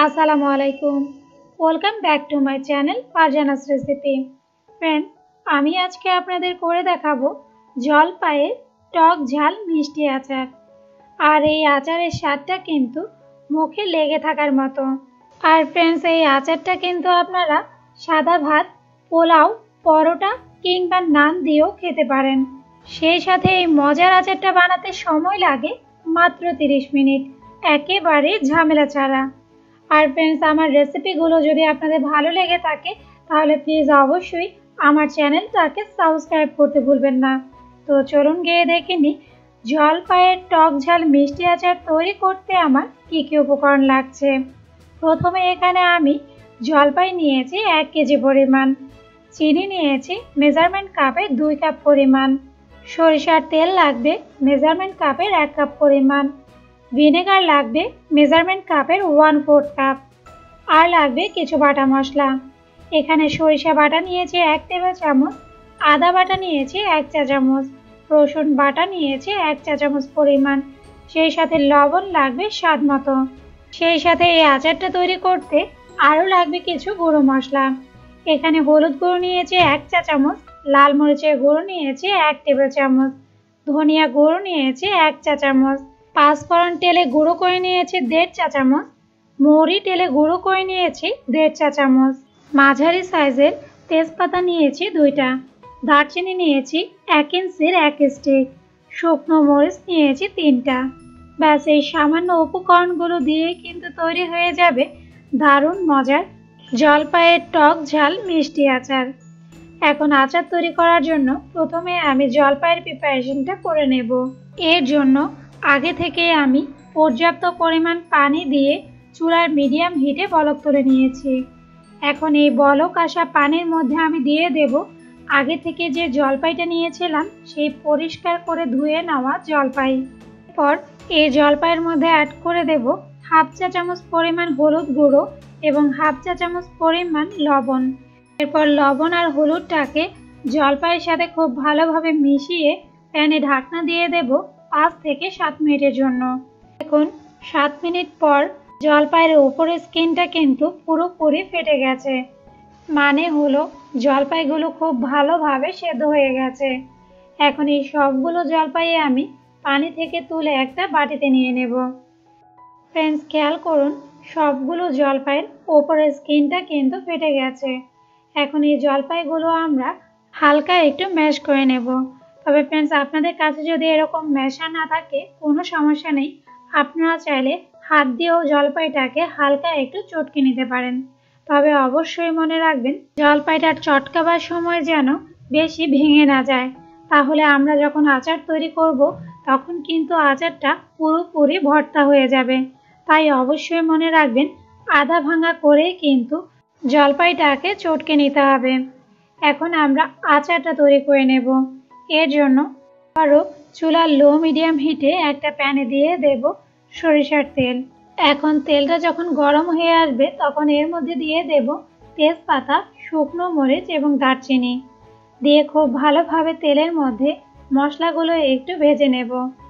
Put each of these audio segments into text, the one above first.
আসসালামু আলাইকুম। Welcome back to my channel Farzana's recipe. Friend, আমি আজকে আপনাদের করে দেখাবো জলপাইয়ের টক ঝাল মিষ্টি আচার। আর এই আচারের স্বাদটা কিন্তু মুখে লেগে থাকার মতো। আর ফ্রেন্ডস, এই আচারটা কিন্তু আপনারা সাদা ভাত, পোলাও, পরোটা কিংবা নান দিয়েও খেতে পারেন। সেই সাথে এই মজার আচারটা বানাতে সময় লাগে মাত্র 30 মিনিট, একেবারে ঝামেলা ছাড়া। আর ফ্রেন্ডস, আমার রেসিপিগুলো যদি আপনাদের ভালো লেগে থাকে তাহলে প্লিজ অবশ্যই আমার চ্যানেলটাকে সাবস্ক্রাইব করতে ভুলবেন না। তো চলুন গিয়ে দেখে নিই জলপাইয়ের টক ঝাল মিষ্টি আচার তৈরি করতে আমার কী কী উপকরণ লাগছে। প্রথমে এখানে আমি জলপাই নিয়েছি 1 কেজি পরিমাণ, চিনি নিয়েছি মেজারমেন্ট কাপের 2 কাপ পরিমাণ, সরিষার তেল লাগবে মেজারমেন্ট কাপের 1 কাপ পরিমাণ, ভিনেগার লাগবে মেজারমেন্ট কাপের 1/4 কাপ, আর লাগবে কিছু বাটা মশলা। এখানে সরিষা বাটা নিয়েছি 1 টেবিল চামচ, আদা বাটা নিয়েছি 1 চা চামচ, রসুন বাটা নিয়েছি 1 চা চামচ পরিমাণ, সেই সাথে লবণ লাগবে স্বাদ মতো। সেই সাথে এই আচারটা তৈরি করতে আরও লাগবে কিছু গুঁড়ো মশলা। এখানে হলুদ গুঁড়ো নিয়েছি 1 চা চামচ, লাল মরিচের গুঁড়ো নিয়েছি 1 টেবিল চামচ, ধনিয়া গুঁড়ো নিয়েছি 1 চা চামচ, পাঁচফোড়ন তেলে গুঁড়ো করে নিয়েছি 1.5 চা চামচ, মৌরি তেলে গুঁড়ো করে নিয়েছি 1.5 চা চামচ, মাঝারি সাইজের তেজপাতা নিয়েছি 2টা, দারচিনি নিয়েছি 1 ইঞ্চির 1 স্টিক, শুকনো মরিচ নিয়েছি 3টা। ব্যাস, এই সামান্য উপকরণগুলো দিয়ে কিন্তু তৈরি হয়ে যাবে দারুণ মজার জলপাইয়ের টক ঝাল মিষ্টি আচার। এখন আচার তৈরি করার জন্য প্রথমে আমি জলপাইয়ের প্রিপারেশনটা করে নেব। এর জন্য আগে থেকে আমি পর্যাপ্ত পরিমাণ পানি দিয়ে চুলার মিডিয়াম হিটে বলক তুলে নিয়েছি। এখন এই বলক আসা পানির মধ্যে আমি দিয়ে দেব আগে থেকে যে জলপাইটা নিয়েছিলাম সেই পরিষ্কার করে ধুয়ে নেওয়া জলপাই। এরপর এই জলপাইয়ের মধ্যে অ্যাড করে দেব 1/2 চা চামচ পরিমাণ হলুদ গুঁড়ো এবং 1/2 চা চামচ পরিমাণ লবণ। এরপর লবণ আর হলুদটাকে জলপাইয়ের সাথে খুব ভালোভাবে মিশিয়ে প্যানে ঢাকনা দিয়ে দেব 5 থেকে 7 মিনিটের জন্য। এখন 7 মিনিট পর জলপাইয়ের উপরের স্কিনটা কিন্তু পুরোপুরি ফেটে গেছে, মানে হলো জলপাইগুলো খুব ভালোভাবে সেদ্ধ হয়ে গেছে। এখন এই সবগুলো জলপাই আমি পানি থেকে তুলে একটা বাটিতে নিয়ে নেব। ফ্রেন্ডস, খেয়াল করুন সবগুলো জলপাইয়ের উপরের স্কিনটা কিন্তু ফেটে গেছে। এখন এই জলপাইগুলো আমরা হালকা একটু ম্যাশ করে নেব। তবে ফ্রেন্ডস, আপনাদের কাছে যদি এরকম ম্যাশার না থাকে কোনো সমস্যা নেই, আপনারা চাইলে হাত দিয়েও জলপাইটাকে হালকা একটু চটকে নিতে পারেন। তবে অবশ্যই মনে রাখবেন জলপাইটা চটকাবার সময় যেন বেশি ভেঙে না যায়, তাহলে আমরা যখন আচার তৈরি করব তখন কিন্তু আচারটা পুরোপুরি ভর্তা হয়ে যাবে। তাই অবশ্যই মনে রাখবেন আধা ভাঙা করে কিন্তু জলপাইটাকে চটকে নিতে হবে। এখন আমরা আচারটা তৈরি করে নেব। এর জন্য আবারও চুলার লো মিডিয়াম হিটে একটা প্যানে দিয়ে দেব সরিষার তেল। এখন তেলটা যখন গরম হয়ে আসবে তখন এর মধ্যে দিয়ে দেব তেজপাতা, শুকনো মরিচ এবং দারচিনি দিয়ে খুব ভালোভাবে তেলের মধ্যে মশলাগুলো একটু ভেজে নেব।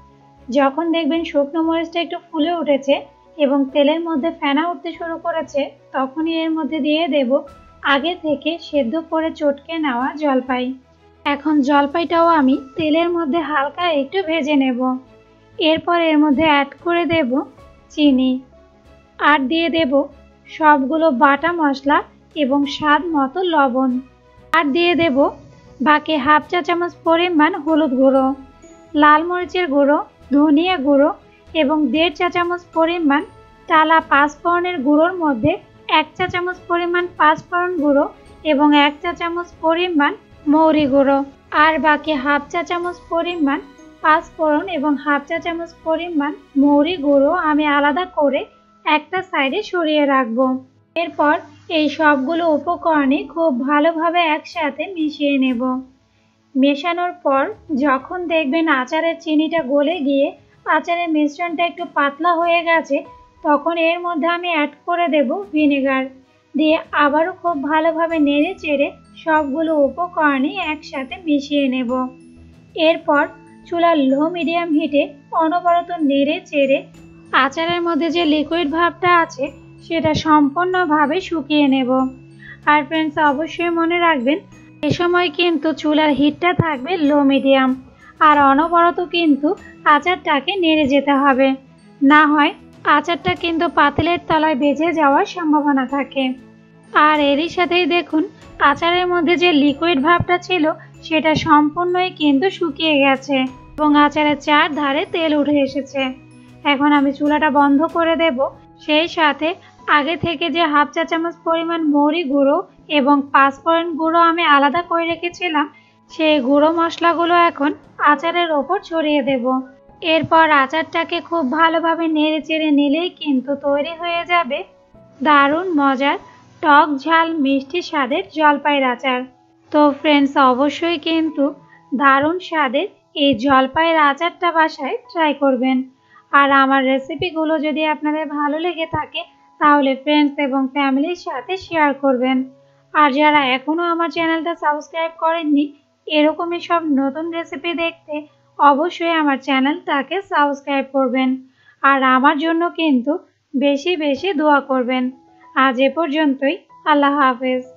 যখন দেখবেন শুকনো মরিচটা একটু ফুলে উঠেছে এবং তেলের মধ্যে ফেনা উঠতে শুরু করেছে তখনই এর মধ্যে দিয়ে দেব আগে থেকে সেদ্ধ করে চটকে নেওয়া জলপাই। এখন জলপাইটাও আমি তেলের মধ্যে হালকা একটু ভেজে নেব। এরপর এর মধ্যে অ্যাড করে দেব চিনি, আর দিয়ে দেব সবগুলো বাটা মশলা এবং স্বাদ মতো লবণ, আর দিয়ে দেব বাকি 1/2 চা চামচ পরিমাণ হলুদ গুঁড়ো, লাল মরিচের গুঁড়ো, ধনিয়া গুঁড়ো এবং 1.5 চা চামচ পরিমাণ টালা পাঁচফোড়নের গুঁড়োর মধ্যে 1 চা চামচ পরিমাণ পাঁচফোড়ন গুঁড়ো এবং 1 চা চামচ পরিমাণ মৌরি গুঁড়ো, আর বাকি 1/2 চা চামচ পরিমাণ পাঁচফোড়ন এবং 1/2 চা চামচ পরিমাণ মৌরি গুঁড়ো আমি আলাদা করে একটা সাইডে সরিয়ে রাখবো। এরপর এই সবগুলো উপকরণই খুব ভালোভাবে একসাথে মিশিয়ে নেব। মেশানোর পর যখন দেখবেন আচারের চিনিটা গলে গিয়ে আচারের মিশ্রণটা একটু পাতলা হয়ে গেছে তখন এর মধ্যে আমি অ্যাড করে দেব ভিনেগার, দিয়ে আবারও খুব ভালোভাবে নেড়ে চেড়ে সবগুলো উপকরণই একসাথে মিশিয়ে নেব। এরপর চুলার লো মিডিয়াম হিটে অনবরত নেড়ে চেড়ে আচারের মধ্যে যে লিকুইড ভাবটা আছে সেটা সম্পূর্ণভাবে শুকিয়ে নেব। আর ফ্রেন্ডস, অবশ্যই মনে রাখবেন এ সময় কিন্তু চুলার হিটটা থাকবে লো মিডিয়াম, আর অনবরত কিন্তু আচারটাকে নেড়ে যেতে হবে, না হয় আচারটা কিন্তু পাতিলের তলায় বেজে যাওয়ার সম্ভাবনা থাকে। আর এরই সাথেই দেখুন আচারের মধ্যে যে লিকুইড ভাবটা ছিল সেটা সম্পূর্ণই কিন্তু শুকিয়ে গেছে এবং আচারের চারধারে তেল উঠে এসেছে। এখন আমি চুলাটা বন্ধ করে দেব। সেই সাথে আগে থেকে যে হাফ চা চামচ পরিমাণ মৌরি গুঁড়ো এবং 5 ফোড়ন গুঁড়ো আমি আলাদা করে রেখেছিলাম, সেই গুঁড়ো মশলাগুলো এখন আচারের ওপর ছড়িয়ে দেব। এরপর আচারটাকে খুব ভালোভাবে নেড়ে চেড়ে নিলেই কিন্তু তৈরি হয়ে যাবে দারুণ মজার টক ঝাল মিষ্টি স্বাদের জলপাইয়ের আচার। তো ফ্রেন্ডস, অবশ্যই কিন্তু দারুণ স্বাদের এই জলপাইয়ের আচারটা বাসায় ট্রাই করবেন। আর আমার রেসিপিগুলো যদি আপনাদের ভালো লেগে থাকে তাহলে ফ্রেন্ডস এবং ফ্যামিলির সাথে শেয়ার করবেন। আর যারা এখনও আমার চ্যানেলটা সাবস্ক্রাইব করেননি এরকমই সব নতুন রেসিপি দেখতে অবশ্যই আমার চ্যানেলটাকে সাবস্ক্রাইব করবেন। আর আমার জন্য কিন্তু বেশি বেশি দোয়া করবেন। আজ এ পর্যন্তই। আল্লাহ হাফেজ।